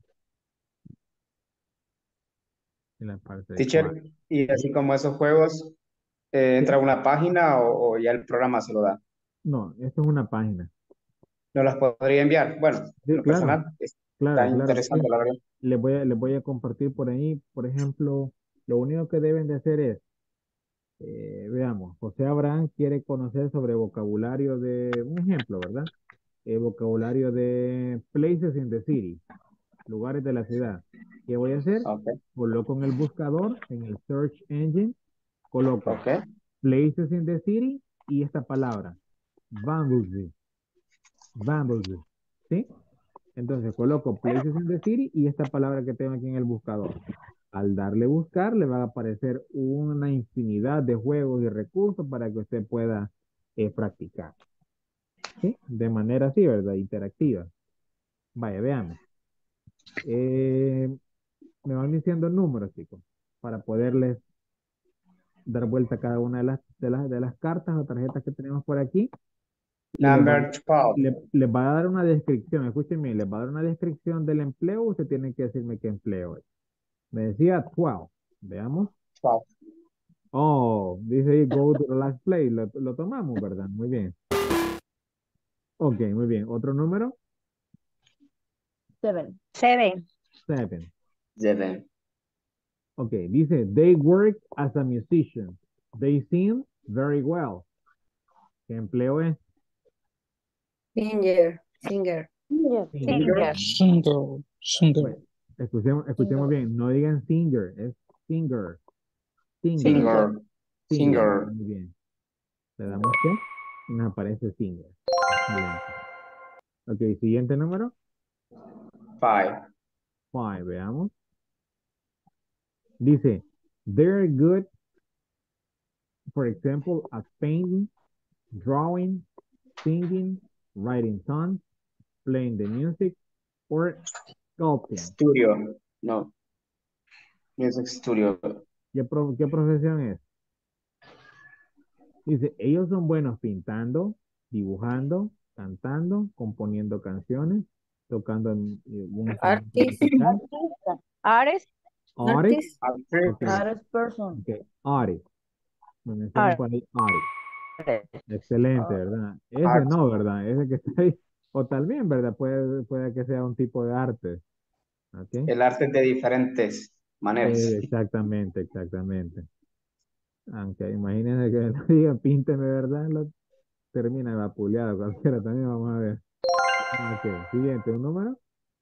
en la parte de Teacher, cuadro. y así como esos juegos, ¿entra a una página o ya el programa se lo da? No, esto es una página. ¿No las podría enviar? Bueno, en Sí, lo claro, personal, está claro que sí. interesante, la verdad. Les voy a compartir por ahí, por ejemplo, lo único que deben de hacer es veamos, José Abraham quiere conocer sobre vocabulario de, un ejemplo, ¿verdad? Vocabulario de places in the city, lugares de la ciudad. ¿Qué voy a hacer? Ok, Coloco en el buscador, en el search engine, coloco ok, places in the city y esta palabra, Bumblebee, Bumblebee, ¿sí? Entonces coloco places in the city y esta palabra que tengo aquí en el buscador. Al darle buscar, le va a aparecer una infinidad de juegos y recursos para que usted pueda practicar. ¿Sí? De manera así, ¿verdad? Interactiva. Vaya, veamos. Eh, me van diciendo números, chicos, para poderles dar vuelta a cada una de las cartas o tarjetas que tenemos por aquí. Y Number 12. les va a dar una descripción, escúchenme, les va a dar una descripción del empleo, usted tiene que decirme qué empleo es. Me decía 12. Veamos. 12. Oh, dice ahí go to the last place. Lo tomamos, ¿verdad? Muy bien. Ok, muy bien. ¿Otro número? 7. 7. 7. 7. Ok, dice they work as a musician. They sing very well. ¿Qué empleo es? Singer. Singer. Yes. Singer. Single. Single. Pues, escuchemos bien. No digan singer, es singer. Singer. Singer. Singer. Singer. Muy bien. Le damos check y nos aparece singer. Excelente. Ok, siguiente número. 5. 5, veamos. Dice, they're good, for example, at painting, drawing, singing, writing songs, playing the music, or sculpting. Studio. No. Music studio. ¿Qué profesión es? Dice, ellos son buenos pintando, dibujando, cantando, componiendo canciones, tocando un instrumento Artist. musical. Artist. Artist. Actress. Ok, Artist person. ok, artist. Me mencionan Artist. por ahí artist. Excelente, ¿verdad? Ese Art. no, ¿verdad? Ese que está ahí. O también, ¿verdad? Puede que sea un tipo de arte. ¿Ok? El arte de diferentes maneras. Exactamente, exactamente. Aunque imagínense que le digan, pínteme, ¿verdad? Lo termina vapuleado cualquiera también, vamos a ver. Ok, siguiente, un número.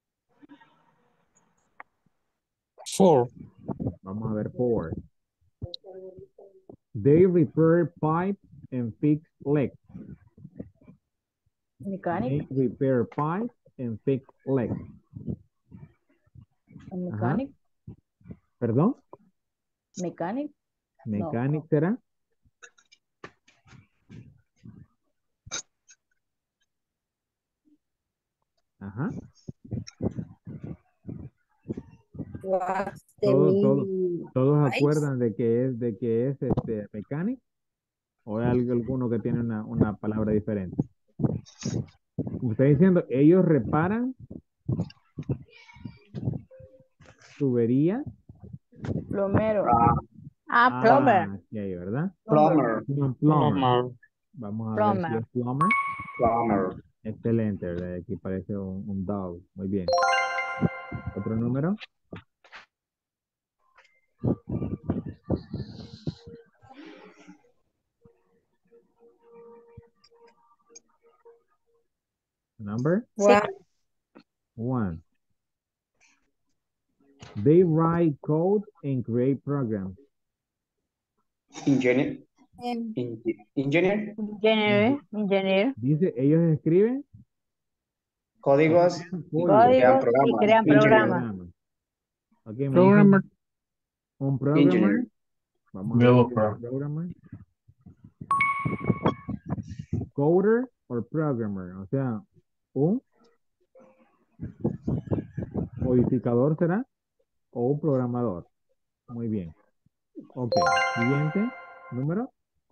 4. Vamos a ver, 4. They repair pipes and fix leaks. Mechanic. They repair pipes and fix legs. A mechanic, ¿Perdón? mechanic, No. ¿Mechanic será? Ajá. What's the Todos meaning? todos Ice? acuerdan de que es mechanic o hay alguno que tiene una palabra diferente. Como está diciendo, ellos reparan tuberías. plomero, Plumber. Sí, ahí, ¿verdad? Plumber. Plumber. Plumber. Vamos a ver si es plumber. Plumber. Excelente, ¿verdad? Aquí parece un dog. Muy bien. ¿Otro número? Number What? 1. They write code and create programs. Engineer. Em, Engineer. Engineer. Dice, ellos escriben Códigos. código. Crean Códigos y programas. crean Engineer. programas. Ok, me Programmer. dicen un programmer. Engineer. Vamos a ver si es programmer. Coder o programmer. O sea, un codificador será o un programador. Muy bien. Ok, siguiente número.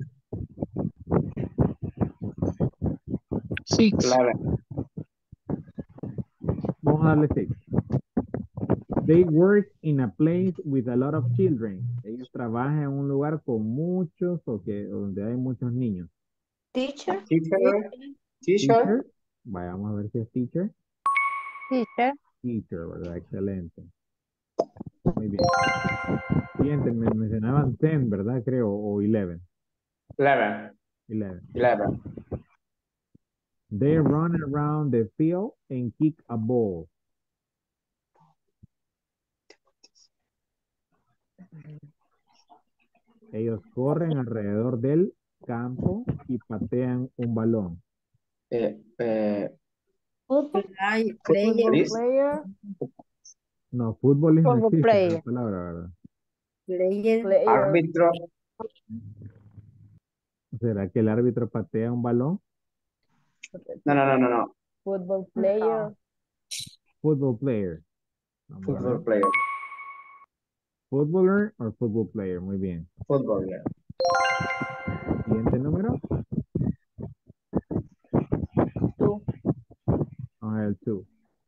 6. 11. Vamos a darle 6. They work in a place with a lot of children. Ellos trabajan en un lugar con muchos donde hay muchos niños. Teacher. Teacher. Teacher. Teacher. Vamos a ver si es teacher. Teacher. Teacher, ¿verdad? Excelente. Muy bien. Siguiente, me mencionaban 10, ¿verdad? Creo, o 11. 11. 11. 11. They run around the field and kick a ball. Ellos corren alrededor del campo y patean un balón. fútbol, player. Please. player, No, fútbol no Football existe player. la palabra, ¿verdad? Player. Árbitro. ¿Será que el árbitro patea un balón? No. football player, Football player. Vamos a Football ver. player. Footballer o football player. Muy bien. Football, yeah. Siguiente número. 2, El 2.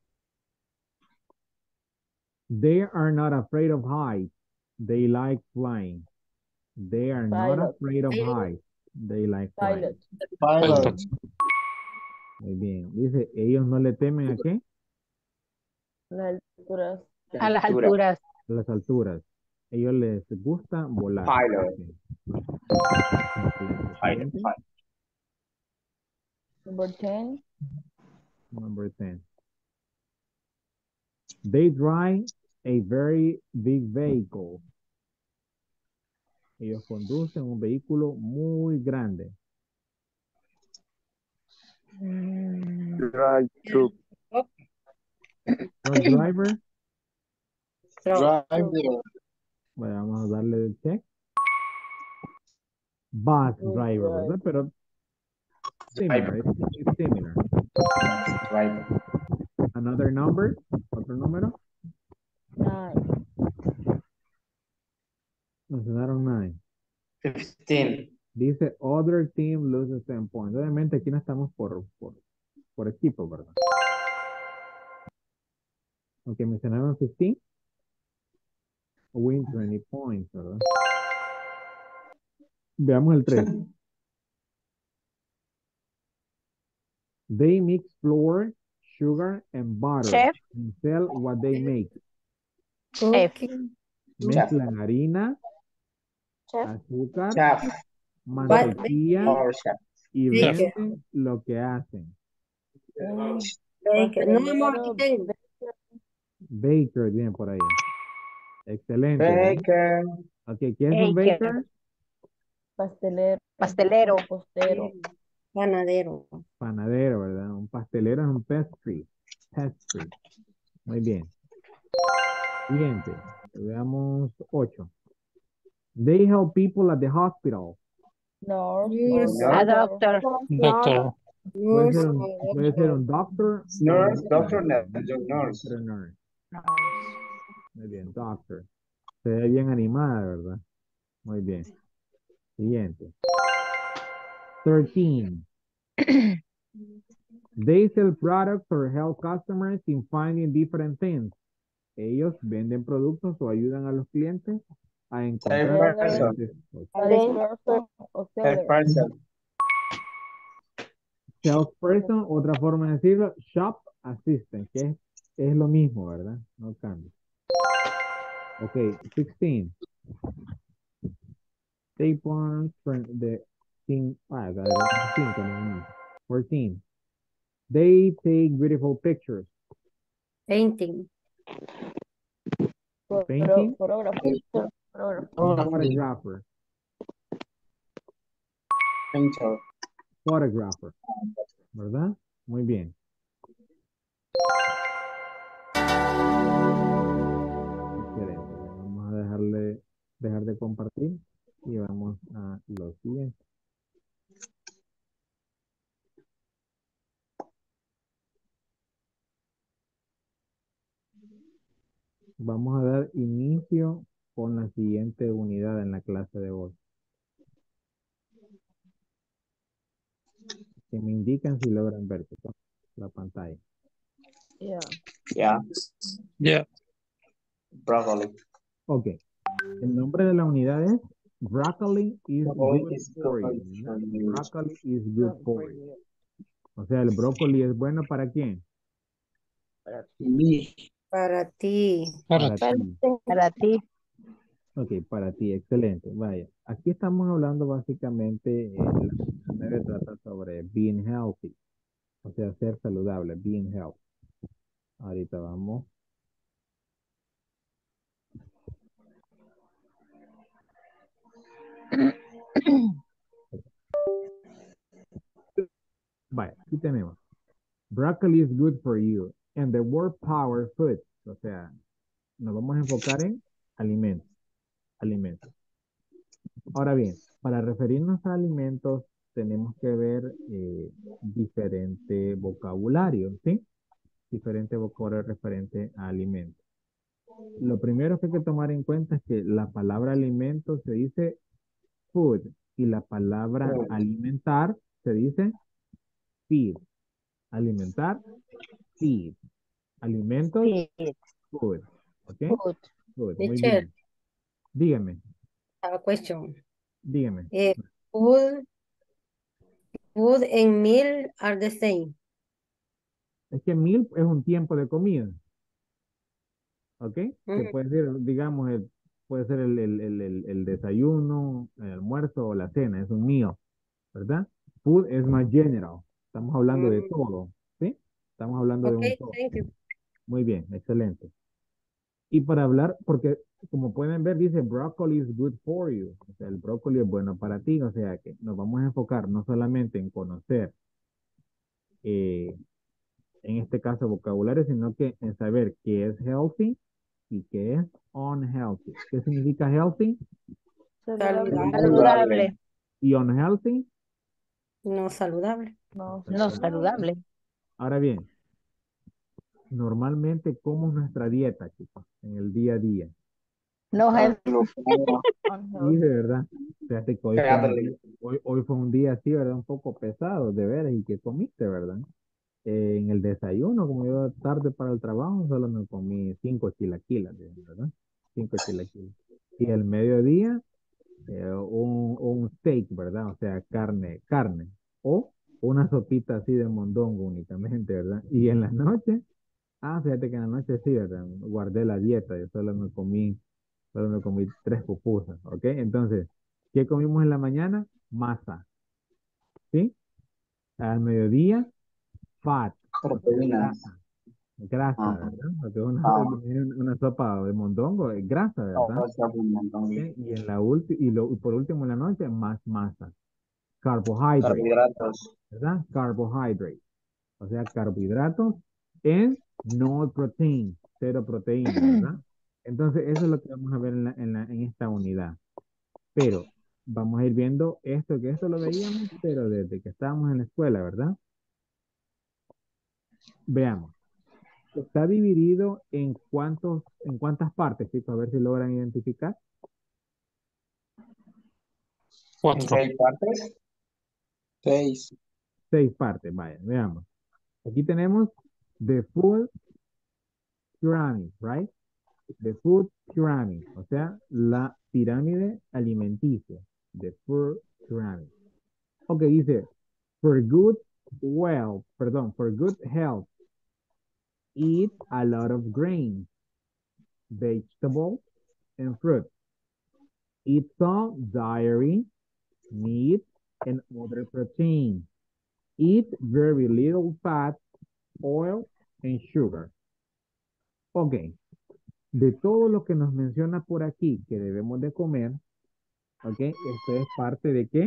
They are not afraid of heights. They like flying. They are not Pilot. afraid of Pilot. heights. They like flying. pilot, Pilot. Muy bien. Dice, ellos no le temen ¿a qué? las alturas, A las alturas. A las alturas. Ellos les gusta volar. Pilot. Ok. Excelente. Siguiente. number 10, Number 10. They drive a very big vehicle. Ellos conducen un vehículo muy grande. Drive truck. Truck driver. Truck. Drive there. Bueno, vamos a darle el check. Bus driver, ¿verdad? Pero similar. It's similar. Right. Another number. Otro número. 9, Mencionaron 9. 15. Dice, other team loses 10 points. Obviamente aquí no estamos por equipo, ¿verdad? Aunque mencionaron 15. Win 20 points, ¿verdad? Veamos el 3. They mix flour, sugar, and butter Chef. and sell what they make. Cooking. Mezclan harina, Chef. azúcar, Chef. mantequilla Or chef. y Baker. venden lo que hacen. Baker. No, amor, aquí tengo. Baker, bien por ahí. Excelente. ¿verdad? Baker. Ok, ¿qué es un Baker. baker? pastelero, Pastelero. postero, Panadero. Panadero, ¿verdad? Un pastelero es un pastry. pastry. Muy bien. Siguiente. Veamos 8. They help people at the hospital. Nurse, A doctor. Doctor. nurse, Puede ser un doctor. Nurse, doctor, Doctor, nurse. nurse. Muy bien, doctor. Se ve bien animada, ¿verdad? Muy bien. Siguiente. 13. They sell products or help customers in finding different things. Ellos venden productos o ayudan a los clientes a encontrar Salesperson. diferentes cosas. Salesperson. Salesperson, otra forma de decirlo, shop assistant, que es lo mismo, ¿verdad? No cambia. Ok, 16. They want the 14. They take beautiful pictures. painting, Painting, Photographer. Painter. photographer, ¿verdad? Muy bien. Excelente. Vamos a dejar de compartir y vamos a lo siguiente. Vamos a dar inicio con la siguiente unidad en la clase de hoy. Que me indican si logran ver la pantalla. Yeah. Yeah. Broccoli. Ok. El nombre de la unidad es Broccoli is Broccoli good is for good you. for ¿no? you. Broccoli is good for you. O sea, el brócoli es bueno ¿para quién? Me. para ti. Para ti. Para ti. Ok, para ti, excelente. Vaya, aquí estamos hablando básicamente, la 9 trata sobre being healthy, o sea, ser saludable, being healthy. Ahorita vamos. Vaya, aquí tenemos. Broccoli is good for you. And the word power food, o sea, nos vamos a enfocar en alimentos. Alimentos. Ahora bien, para referirnos a alimentos, tenemos que ver diferente vocabulario, ¿sí? Diferente vocabulario referente a alimentos. Lo primero que hay que tomar en cuenta es que la palabra alimento se dice food y la palabra alimentar se dice feed. Alimentar, feed. Alimentos, Feed. food. ¿Ok? Food. Food. Muy Teacher, bien. Dígame, have a question. dígame. Food, food and meal are the same. Es que meal es un tiempo de comida. ¿Ok? Que Ujú. puede ser, digamos, puede ser el desayuno, el almuerzo o la cena. Es un meal, ¿verdad? Food es más general. Estamos hablando de todo. ¿Sí? Estamos hablando de un Okay, todo. thank you. Muy bien, excelente. Y para hablar, porque como pueden ver, dice broccoli is good for you. O sea, el brócoli es bueno para ti. O sea, que nos vamos a enfocar no solamente en conocer, en este caso, vocabulario, sino que en saber qué es healthy y qué es unhealthy. ¿Qué significa healthy Saludable. y unhealthy? No saludable. No saludable. Ahora bien, normalmente, ¿cómo es nuestra dieta, chicos, en el día a día? No healthy. Sí, de verdad. Fíjate que Healthy. hoy fue un día así, ¿verdad? Un poco pesado, de veras. ¿Y qué comiste, verdad? En el desayuno, como iba tarde para el trabajo, solo me comí 5 chilaquilas, ¿verdad? 5 chilaquilas. Y el mediodía, un steak, ¿verdad? O sea, carne. O una sopita así de mondongo únicamente, ¿verdad? Y en la noche, fíjate que en la noche sí, ¿verdad? Guardé la dieta, yo solo me comí 3 pupusas, ¿ok? Entonces, ¿qué comimos en la mañana? Masa, ¿sí? Al mediodía, fat, o sea, Proteínas. grasa, Ajá. ¿verdad? Porque Ah, una sopa de mondongo es grasa, ¿verdad? o sea, un montón. ¿Ok? Y y por último en la noche, más masa. Carbohydrate, Carbohidratos. ¿verdad? Carbohydrate. O sea, carbohidratos en no protein, cero proteína, ¿verdad? Entonces, eso es lo que vamos a ver en esta unidad. Pero vamos a ir viendo esto, que esto lo veíamos, pero desde que estábamos en la escuela, ¿verdad? Veamos. Está dividido en cuántas partes, chicos, a ver si logran identificar. ¿En 4. 6 partes? 6. 6 partes, vaya, veamos. Aquí tenemos the food pyramid, right? The food pyramid, o sea, la pirámide alimenticia. The food pyramid. Ok, dice, for good health, eat a lot of grains, vegetables, and fruit. Eat some dairy, meat, and other protein. Eat very little fat, oil, and sugar. Ok, de todo lo que nos menciona por aquí que debemos de comer, ok, esto es parte de qué?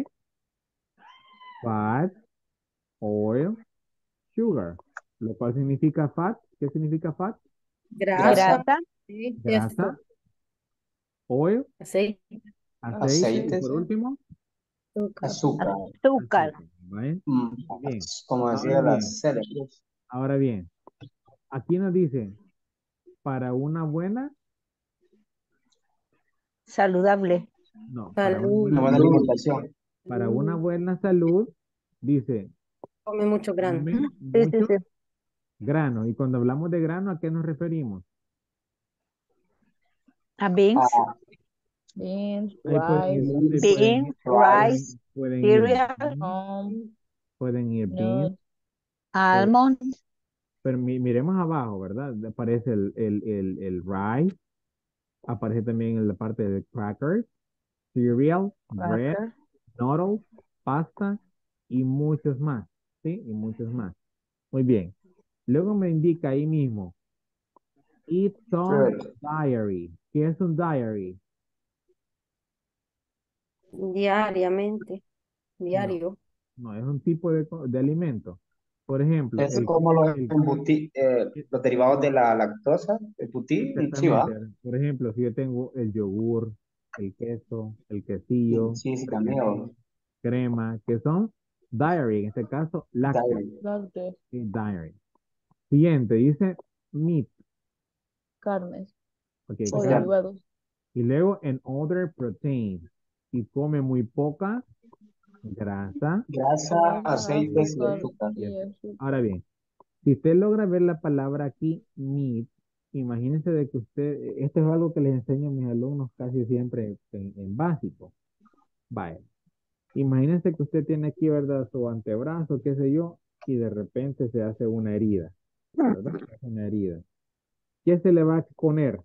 Fat, oil, sugar. Lo cual significa fat. ¿Qué significa fat? Grasa. Grasa, Sí, Grasa, esto. oil, Aceite. aceite y Aceites. por último, Azúcar. Azúcar. azúcar. azúcar, ¿vale? Mm, Bien. Como decía Ahora la bien. célebre. Ahora bien, aquí nos dice, para una buena, Saludable. no, para una Salud. Una buena alimentación. para una buena salud, dice, Come mucho grano. come Sí, sí, mucho sí. grano. Y cuando hablamos de grano, ¿a qué nos referimos? A beans, Ah, Beans, Ahí rice, beans, rice, pueden ir cereal, home, pueden ir beans, nuts, almonds, pero miremos abajo, ¿verdad? Aparece el rice, aparece también en la parte de crackers, cereal, bread, cracker, noodles, pasta y muchos más, ¿sí? Y muchos más. Muy bien. Luego me indica ahí mismo, eat some fruit. diary. ¿Qué es un diary? Diariamente. No, Diario. no, es un tipo de alimento. Por ejemplo, Es como los derivados de la lactosa, el butí, sí, va. exactamente. Por ejemplo, si yo tengo el yogur, el queso, el quesillo, Sí, sí, también. mermelada, crema, que son diary, en este caso lácteos, Diary. lácteos, sí, diary. Siguiente, dice meat, carnes ok, o O sea, carne. derivados. Y luego en other protein, y come muy poca grasa. grasa, aceites y Azúcar azúcar. y azúcar. Ahora bien, si usted logra ver la palabra aquí, meat, imagínense de que usted, esto es algo que les enseño a mis alumnos casi siempre en básico. Vaya, imagínense que usted tiene aquí, ¿verdad? Su antebrazo, qué sé yo, y de repente se hace una herida, ¿verdad? Se hace una herida. ¿Qué se le va a exponer?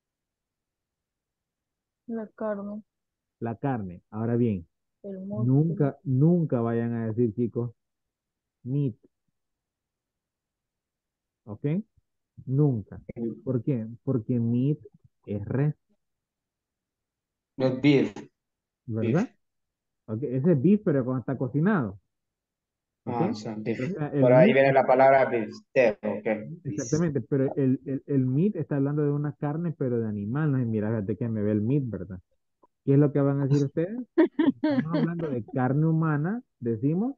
La carne, La carne. Ahora bien, el músculo, nunca vayan a decir, chicos, meat, ¿ok? Nunca. ¿Por qué? Porque meat es res, No es beef. ¿verdad? Ok, ese es beef, pero cuando está cocinado. ¿Ok? Ah, o sea, beef. O sea, el Por ahí meat, viene la palabra beefsteak, ok. exactamente, pero el meat está hablando de una carne, pero de animal. No, y mira, fíjate que me ve el meat, ¿verdad? ¿Qué es lo que van a decir ustedes? Estamos hablando de carne humana, decimos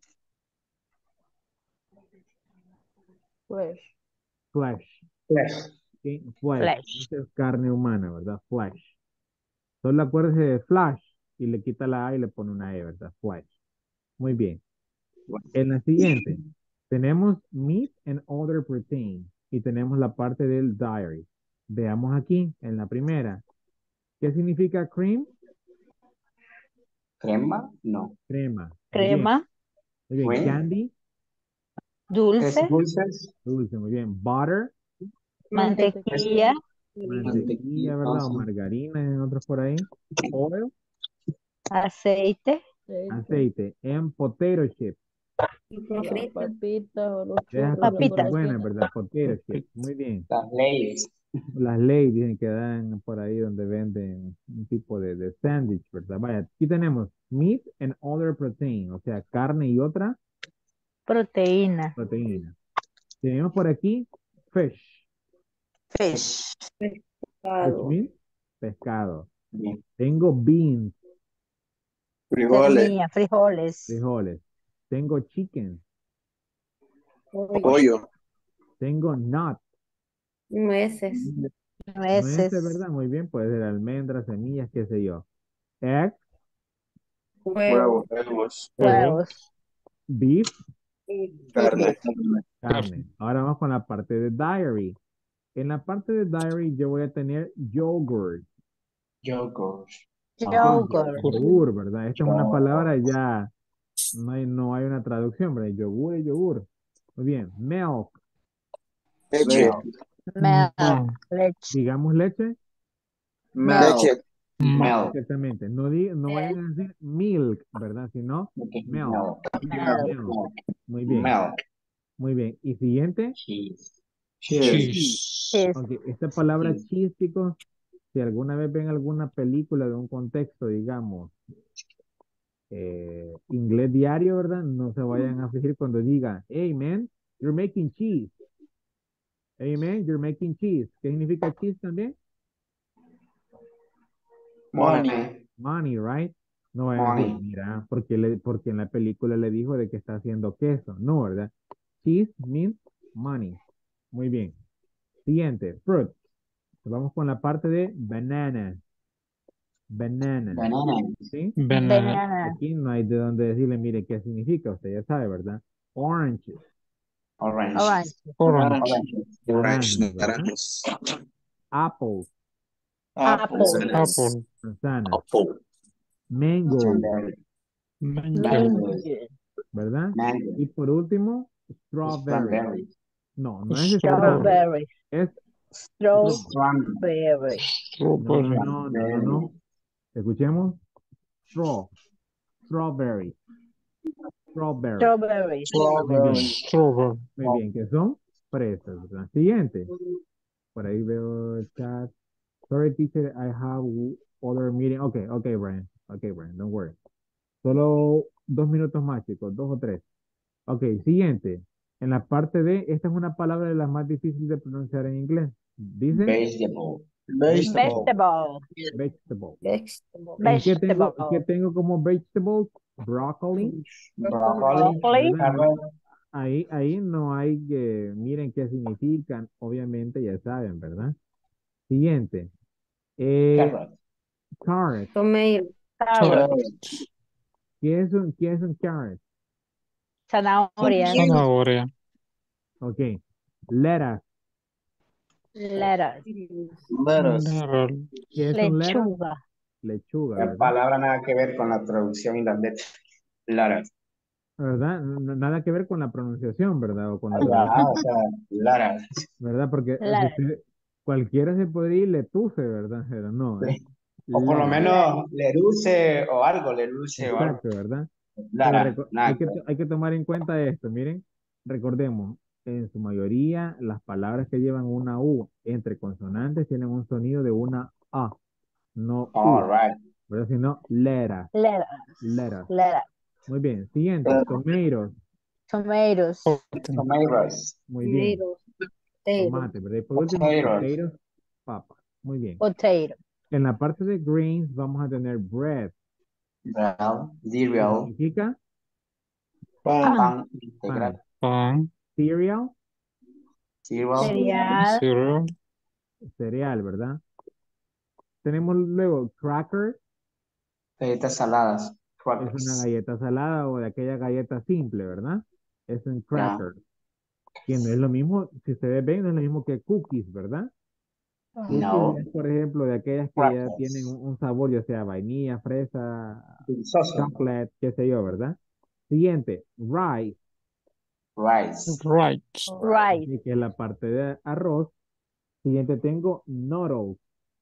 pues, flesh, Flesh. ¿ok? Flesh, flesh. esa es carne humana, ¿verdad? Flesh. Solo acuérdese de flash y le quita la A y le pone una E, ¿verdad? Flesh. Muy bien. En la siguiente, tenemos meat and other protein y tenemos la parte del diary. Veamos aquí, en la primera. ¿Qué significa cream? Crema, no. Crema. Muy bien. Crema, Muy bien. Cream. Candy, Es dulce, dulces. dulce. Muy bien. Butter, mantequilla, mantequilla, ¿verdad? O margarina en otros por ahí. Oil, aceite, aceite. And potato chips. las Frita. papitas o los Esas churros son de muy papitas. buenas, golosinas. ¿verdad? Potato chips. Muy bien. Las leyes. Las leyes dicen que dan por ahí donde venden un tipo de sándwich, ¿verdad? Vaya, aquí tenemos meat and other protein, o sea, carne y otra proteína, proteína. Tenemos por aquí fish. Fish. Which Pescado. means pescado. Bien. Tengo beans, Frijoles. Semilla, frijoles. frijoles. Tengo chicken. Pollo. Pollo. Tengo nut. Nueces. Nueces, Nueces. ¿verdad? Muy bien, puede ser almendras, semillas, qué sé yo. Egg, Huevo. Huevos. Huevos. beef, Carne. carne. Ahora vamos con la parte de diary. En la parte de diary yo voy a tener yogurt. Yogurt. Yogurt. Yogur, ¿verdad? Esta es una palabra ya, no hay una traducción, ¿verdad? Yogur es yogur. Muy bien. Milk, Leche. Milk. No. Leche. digamos leche. Leche. Milk. Exactamente. No vayan a decir milk, ¿verdad? Sino milk. Milk. Milk. Muy bien. Milk. Muy bien. Y siguiente. Cheese. Cheese. Cheese. Ok, esta palabra Cheese. cheese, chicos, si alguna vez ven alguna película de un contexto, digamos, inglés diario, ¿verdad? No se vayan a afligir cuando diga, hey man, you're making cheese. Hey man, you're making cheese. ¿Qué significa cheese también? Money. Money, right? No vayan a decir, Money. mira, porque en la película le dijo de que está haciendo queso. No, ¿verdad? Cheese means money. Muy bien. Siguiente, fruit. Vamos con la parte de banana. Banana. Banana. ¿Sí? Banana. Banana. Aquí no hay de dónde decirle, mire, qué significa. Usted ya sabe, ¿verdad? Orange. Orange. Orange. Orange. Orange. Naranjas, ¿verdad? Naranjas. Apple. Apple. Apple. Manzana. Apple. Mango. Strawberry. Mango. Mango. ¿Verdad? Mango. Y por último, strawberry. Strawberry. No es strawberry. Strawberry. Es straw. Strawberry. Strawberry. No. Escuchemos. Straw. Strawberry. Strawberry. Strawberry. Muy bien. Strawberry. Muy bien. ¿Qué son? Fresas, ¿verdad? Siguiente. Por ahí veo el chat. Sorry, teacher, I have other meeting. Okay, Brian. Okay, Brian, don't worry. Solo 2 minutos más, chicos, 2 o 3. Ok, siguiente. En la parte de, esta es una palabra de las más difíciles de pronunciar en inglés. Dice Vegetable. Vegetable. vegetable. Vegetable. ¿Qué tengo como vegetables? Broccoli. Broccoli. Broccoli. Carrot. Ahí no hay que, miren qué significan. Obviamente ya saben, ¿verdad? Siguiente. Carrot. Carrot. Tomato. Carrot. ¿Qué es un carrot? Zanahoria. Zanahoria. Ok. Lettuce. Lettuce. Naranja. ¿Qué es un lettuce? Lechuga. Lechuga, La ¿verdad? palabra nada que ver con la traducción y las letras. Lettuce. ¿Verdad? Nada que ver con la pronunciación, ¿verdad? O con la Ya, traducción, o sea, lettuce. ¿verdad? Porque Lettuce. cualquiera se podría ir letuce, ¿verdad? Pero no, ¿eh? O por lo Lettuce. menos leruce o algo, leruce o algo. Exacto, ¿verdad? Pero Lara, nada que ver. hay que tomar en cuenta esto, miren, recordemos, en su mayoría las palabras que llevan una U entre consonantes tienen un sonido de una A, no All U, right. ¿verdad? Sino lettuce, Lettuce. lettuce. Lettuce. Muy bien, siguiente, tomatoes, Tomatoes. Tomatoes. muy bien, Tomatoes. Potato. tomate, ¿verdad? Y por último, Potatoes. papa, muy bien. Potato. En la parte de greens vamos a tener bread, Well, ¿qué cereal. significa? Pan. Pan integral. Pan. Cereal, Cereal. Cereal. cereal, ¿verdad? Tenemos luego cracker, Galletas saladas. es una Crackers. galleta salada o de aquella galleta simple, ¿verdad? Es un cracker. Que no es lo mismo, si ustedes ven, no es lo mismo que cookies, ¿verdad? No. Cookies es, por ejemplo, de aquellas que ya Crackers. tienen un sabor, ya sea vainilla, fresa, Dulzoso. chocolate, qué sé yo, ¿verdad? Siguiente, rice, Rice. Right. Rice. que es la parte de arroz. Siguiente tengo noodles.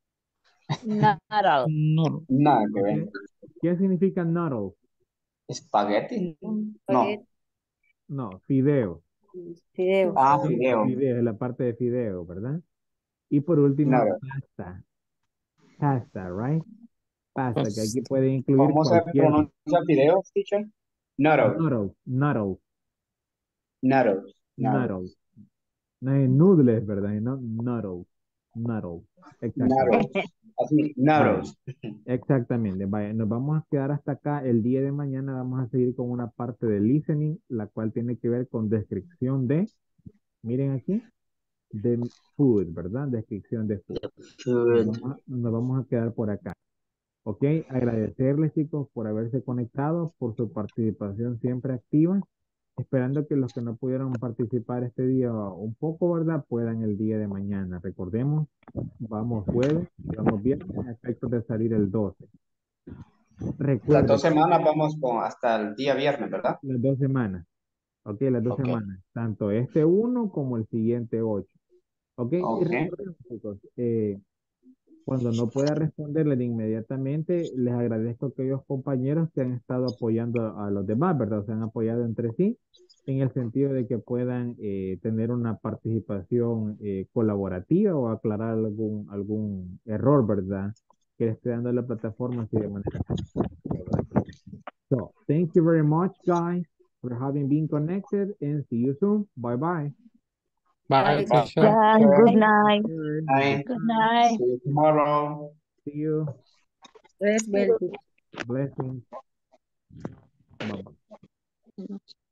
Noodle. No. Nada que ver. ¿Ok? ¿Qué significa noodles? Espagueti. No. Espagueti. No, fideo. Fideo. Ah, ¿Sí? fideo. Fideo, es la parte de fideo, ¿verdad? Y por último, Nada. pasta. Pasta, right? Pasta, que Pues, aquí puede incluir ¿Cómo se cualquier pronuncia fideo, teacher? Noodle. noodles, noodles, Noodle. Noodle. noodles. No es noodles, ¿verdad? No, noodles. Narrow. Narrow. Exactamente. Así, narrow. Exactamente. Vaya, nos vamos a quedar hasta acá. El día de mañana vamos a seguir con una parte de listening, la cual tiene que ver con descripción de, miren aquí, de food, ¿verdad? Descripción de food. Nos vamos a quedar por acá. Ok, agradecerles chicos por haberse conectado, por su participación siempre activa, esperando que los que no pudieron participar este día un poco, ¿verdad? Puedan el día de mañana. Recordemos, vamos jueves, vamos viernes, a efectos de salir el 12. Las Recuerden, 2 semanas vamos hasta el día viernes, ¿verdad? las 2 semanas, ok, las 2 Ok. semanas, tanto este 1 como el siguiente 8. Ok, y Ok. recuerden chicos, cuando no pueda responderles de inmediatamente, les agradezco a aquellos compañeros que han estado apoyando a los demás, ¿verdad? Se han apoyado entre sí en el sentido de que puedan tener una participación colaborativa o aclarar algún error, ¿verdad? Que esté dando la plataforma así de manera. So, thank you very much, guys, for having been connected and see you soon. Bye bye. Bye, Bye. teacher. Yeah, good night. Bye. Good night. See you tomorrow. See you. Bless, bless. Blessings. Bye bye.